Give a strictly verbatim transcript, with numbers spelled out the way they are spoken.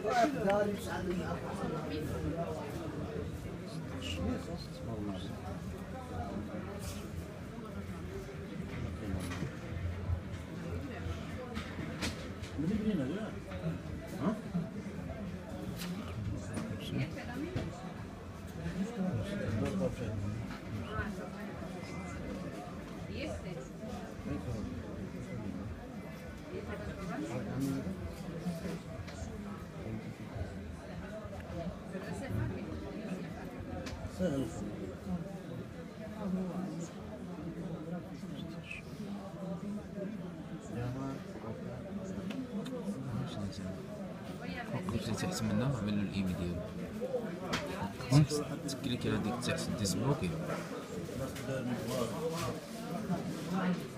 درتي تحت منه عمل له الايمي ديالو تكليكي على ديك تحت ديسبلوكي